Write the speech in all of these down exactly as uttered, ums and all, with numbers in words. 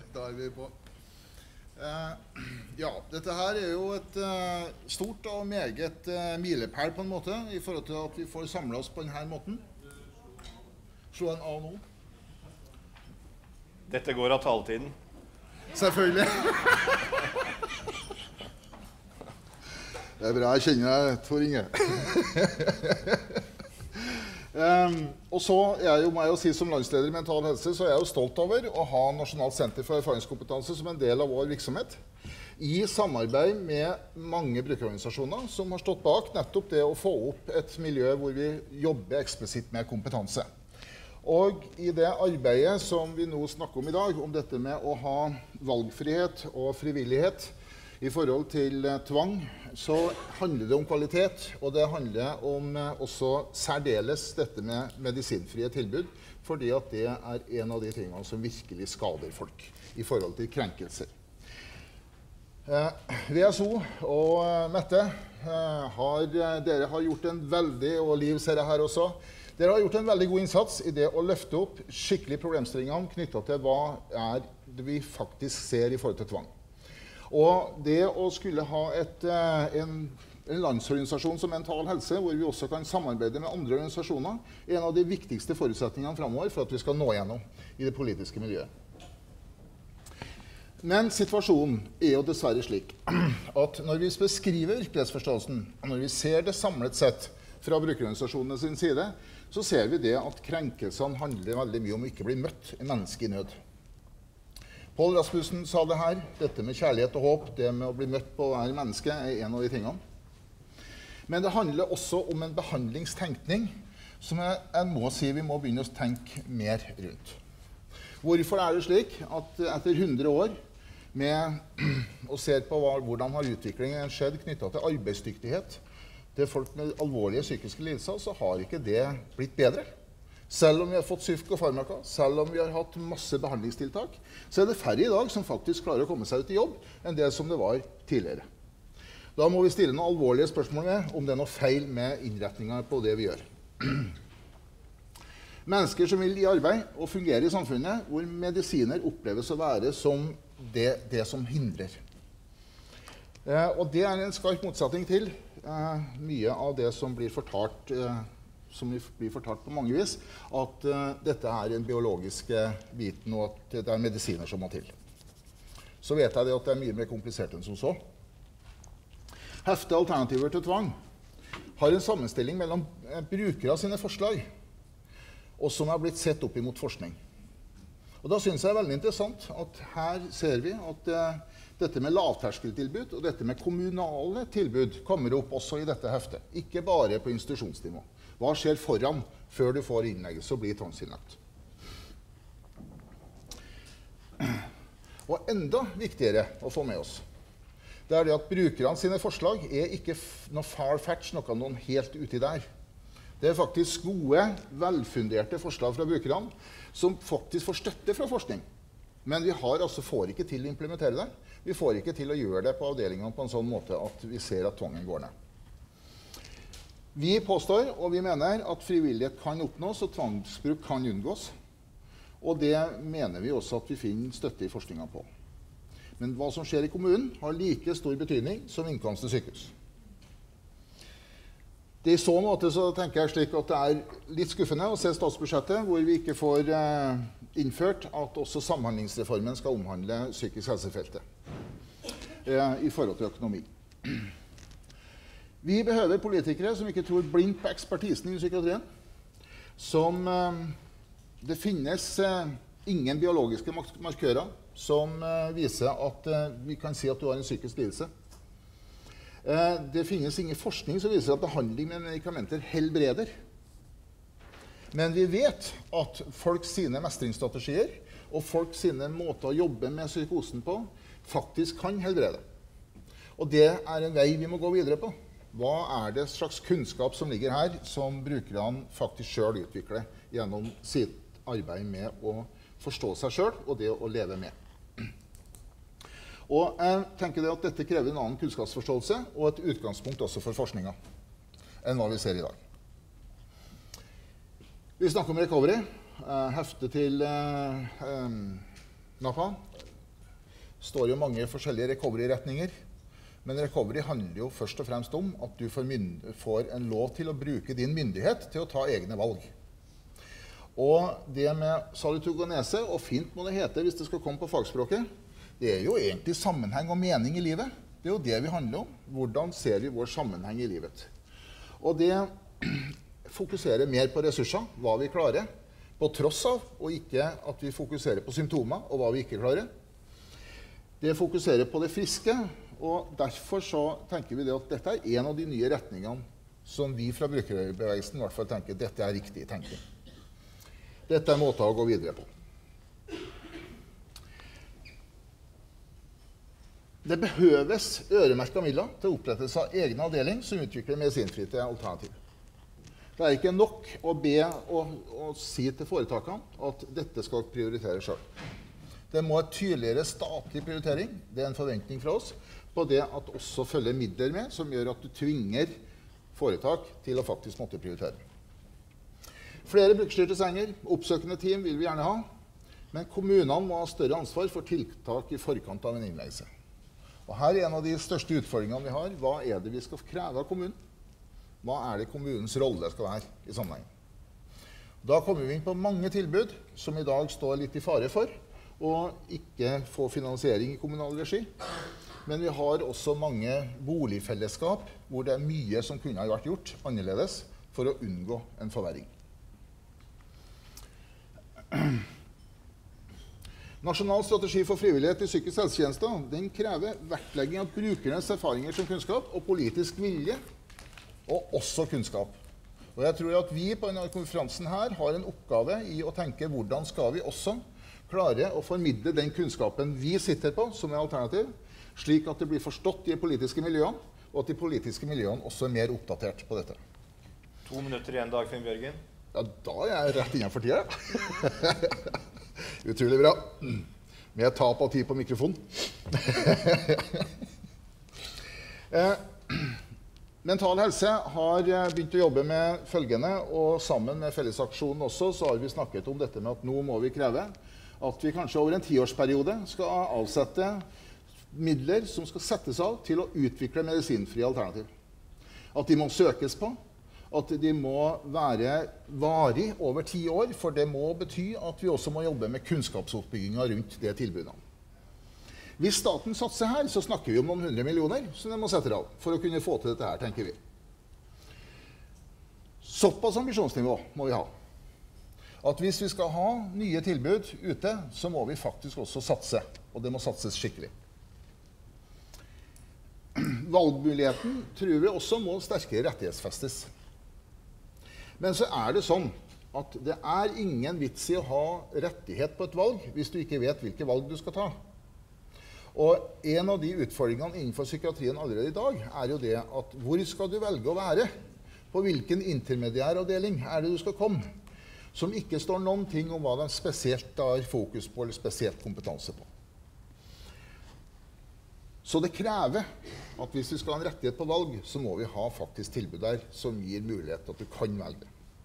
Da er vi på. Eh, ja, dette her er jo et eh, stort og meget eh, milepæl på en måte, i forhold til at vi får samlet oss på denne måten. Slå en A nå. Dette går av taletiden. Selvfølgelig. Det er bra, jeg kjenner deg, Tor Inge. Um, og så er jeg jo meg å si som landsleder i Mental Helse, så er jeg jo stolt over å ha Nasjonalt senter for erfaringskompetanse som en del av vår virksomhet, i samarbeid med mange brukerorganisasjoner som har stått bak nettopp det å få opp et miljø hvor vi jobber eksplisitt med kompetanse. Og i det arbeidet som vi nå snakker om i dag, om dette med å ha valgfrihet og frivillighet i forhold til eh, tvang, så handler det om kvalitet, og det handler om eh, også særdeles dette med medisinfrie tilbud, fordi at det er en av de tingene som virkelig skader folk i forhold til krenkelser. Eh, V S O og eh, Mette, eh, har, dere har gjort en veldig, og Liv ser jeg her også, dere har gjort en veldig god innsats i det å løfte opp skikkelig problemstringene knyttet til hva er det vi faktisk ser i forhold til tvang. Og det å skulle ha et, en, en landsorganisasjon som Mental Helse, hvor vi også kan samarbeide med andre organisasjoner, er en av de viktigste forutsetningene fremover for at vi skal nå gjennom i det politiske miljøet. Men situasjonen er jo dessverre slik at når vi beskriver virkelighetsforståelsen, og når vi ser det samlet sett fra brukerorganisasjonene sin side, så ser vi det at krenkelsene handler veldig mye om å ikke bli møtt i menneske i nød. Pål Rasmussen sa det her, dette med kjærlighet og håp, det med å bli møtt på å være menneske er en av de tingene. Men det handler også om en behandlingstenkning som jeg, jeg må si vi må begynne å tenke mer rundt. Hvorfor er det slik at etter hundre år med å se på hva, hvordan har utviklingen skjedd knyttet til arbeidsdyktighet til folk med alvorlige psykiske lidelser, så har ikke det blitt bedre. Selv om vi har fått psykofarmaka, selv om vi har hatt masse behandlingstiltak, så er det færre i dag som faktisk klarer å komme seg ut i jobb enn det som det var tidligere. Da må vi stille noen alvorlige spørsmål med om det er noe feil med innretningen på det vi gjør. Mennesker som vil i arbeid og fungere i samfunnet, hvor medisiner oppleves å være som det, det som hindrer. Eh, og det er en skarp motsetning til eh, mye av det som blir fortalt eh, som blir fortalt på mange vis, at uh, dette er en biologisk uh, biten, og at det er medisiner som må til. Så vet jeg det at det er mye mer komplisert enn som så. Hefte alternativer til tvang har en sammenstilling mellom uh, brukere sine forslag, og som har blitt sett opp imot forskning. Og da synes jeg det er veldig interessant at her ser vi at uh, dette med lavterskeltilbud og dette med kommunale tilbud kommer opp også i dette heftet, ikke bare på institusjonsnivå. Hva skjer foran før du får innleggelse og blir tvangsinnlagt? Og enda viktigere å få med oss, det er det at brukerne sine forslag er ikke noe far-fetch, noe noen helt uti der. Det er faktisk gode, velfunderte forslag fra brukerne, som faktisk får støtte fra forskning. Men vi har, altså, får ikke til å implementere det. Vi får ikke til å gjøre det på avdelingene på en sånn måte at vi ser at tvangen går ned. Vi påstår, og vi mener, at frivillighet kan oppnås, og tvangsbruk kan unngås. Og det mener vi også at vi finner støtte i forskningen på. Men hva som skjer i kommunen har like stor betydning som innkomst til sykehus. Det I så måte så tenker jeg slik at det er litt skuffende å se statsbudsjettet, hvor vi ikke får eh, innført at også samhandlingsreformen skal omhandle psykisk helsefeltet eh, i forhold til økonomi. Vi behøver politikere som ikke tror blindt på ekspertisen i psykiatrien, som eh, det finnes eh, ingen biologiske markører som eh, viser at eh, vi kan si at du har en psykisk lidelse. Eh, det finnes ingen forskning som viser at behandling med medikamenter helbreder. Men vi vet at folk sine mestringsstrategier og folk sine måter å jobbe med psykosen på faktisk kan helbrede. Og det er en vei vi må gå videre på. Hva er det slags kunnskap som ligger her, som brukerne faktisk selv utvikler gjennom sitt arbeid med å forstå seg selv og det å leve med. Og jeg tenker det at dette krever en annen kunnskapsforståelse og et utgangspunkt også for forskningen enn hva vi ser i dag. Vi snakker om recovery, hefte til eh, eh, NAPA, står jo mange forskjellige recovery-retninger. Men recovery handler jo først og fremst om at du får, får en lov til å bruke din myndighet til å ta egne valg. Og det med salutogenese, og fint må det hete hvis det skal komme på fagspråket, det er jo egentlig sammenheng og mening i livet. Det er jo det vi handler om. Hvordan ser vi vår sammenheng i livet? Og det fokuserer mer på ressurser, hva vi klarer, på tross av, og ikke at vi fokuserer på symptomer og hva vi ikke klarer. Det fokuserer på det friske, og derfor så tenker vi det at dette er en av de nye retningene som vi fra brukerbevegelsen i hvert fall tenker dette er riktig tenking. Dette er måten å gå videre på. Det behøves øremerkede midler til opprettelse av egen avdeling som utvikler medisinfrie alternativ. Det er ikke nok å be og, og si til foretakene at dette skal prioritere selv. Det må et tydeligere statlig prioritering, det er en forventning fra oss, på det at også følger midler med, som gjør at du tvinger foretak til å faktisk måtte prioritere. Flere brukerstyrte senger, oppsøkende team vil vi gjerne ha, men kommunene må ha større ansvar for tiltak i forkant av en innleggelse. Og her er en av de største utfordringene vi har. Hva er det vi skal kreve av kommunen? Hva er det kommunens rolle skal være i sammenheng? Da kommer vi inn på mange tilbud som i dag står litt i fare for, og ikke få finansiering i kommunal regi. Men vi har også mange boligfellesskap hvor det er mye som kunne ha vært gjort annerledes for å unngå en forverring. Nasjonal strategi for frivillighet i psykisk helsetjeneste, den krever vektlegging av brukernes erfaringer som kunnskap og politisk vilje, og også kunnskap. Og jeg tror at vi på denne konferansen her har en oppgave i å tenke hvordan skal vi også klare å formidle den kunnskapen vi sitter på som er alternativ, slik at det blir forstått i de politiske miljøene, og at de politiske miljøene også er mer oppdatert på dette. To minutter igjen, Dagfinn Bjørgen. Ja, da er jeg rett innenfor tida. Utrolig bra. Med tap av tid på mikrofon. eh, Mental Helse har begynt å jobbe med følgende, og sammen med Fellesaksjonen også, så har vi snakket om dette med at nå må vi kreve at vi kanskje over en tiårsperiode skal avsette midler som skal settes av til å utvikle medisinfrie alternativ. At de må søkes på, at de må være varig over ti år, for det må bety at vi også må jobbe med kunnskapsoppbygginga rundt det tilbudet. Hvis staten satser her, så snakker vi om noen hundre millioner som de må sette av for å kunne få til dette her, tenker vi. Såpass ambisjonsnivå må vi ha. At hvis vi skal ha nye tilbud ute, så må vi faktisk også satse, og det må satses skikkelig. Valgmuligheten tror vi også må sterkere rettighetsfestes. Men så er det sånn at det er ingen vits i å ha rettighet på et valg hvis du ikke vet hvilke valg du skal ta. Og en av de utfordringene innenfor psykiatrien allerede i dag er jo det at hvor skal du velge å være? På hvilken intermediæravdeling er det du skal komme? Som ikke står noen ting om hva de spesielt har fokus på eller spesielt kompetanse på. Så det krever at hvis vi skal ha en rettighet på valg, så må vi ha faktisk tilbud der som gir mulighet til at du kan velge.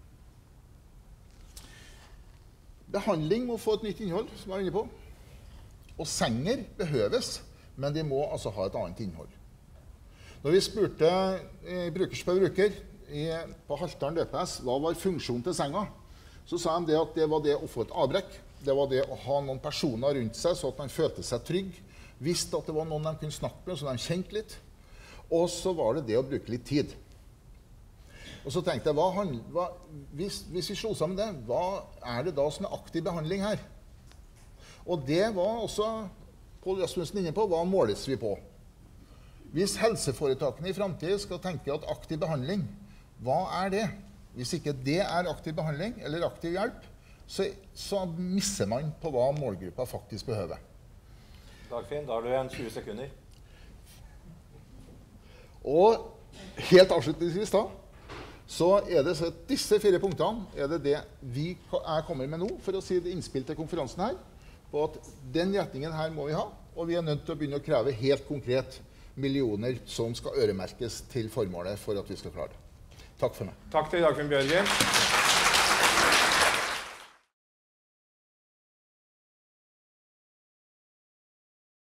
Behandling må få et nytt innhold, som jeg er inne på. Og senger behøves, men de må altså ha et annet innhold. Når vi spurte eh, brukerspør bruker i, på Haltdalen D P S hva var funksjonen til senga, så sa de det at det var det å få et avbrekk, det var det å ha noen personer rundt seg så at man følte seg trygg, visste at det var noen de kunne snakke med, så de kjente litt. Og så var det det å bruke litt tid. Og så tenkte jeg, hva, hva, hvis, hvis vi slo sammen det, hva er det da som er aktiv behandling her? Og det var også Pål Rasmussen inne på, hva måles vi på? Hvis helseforetakene i fremtiden skal tenke at aktiv behandling, hva er det? Hvis ikke det er aktiv behandling eller aktiv hjelp, så, så misser man på hva målgruppa faktisk behøver. Dagfinn, da har du en tjue sekunder. Og helt avslutningsvis da, så er det så at disse fire punktene er det det vi er kommet med nå, for å si det innspill til konferansen her, på at den retningen her må vi ha, og vi er nødt til å begynne å kreve helt konkret millioner som skal øremerkes til formålet for at vi skal klare det. Takk for meg. Takk til Dagfinn Bjørgen.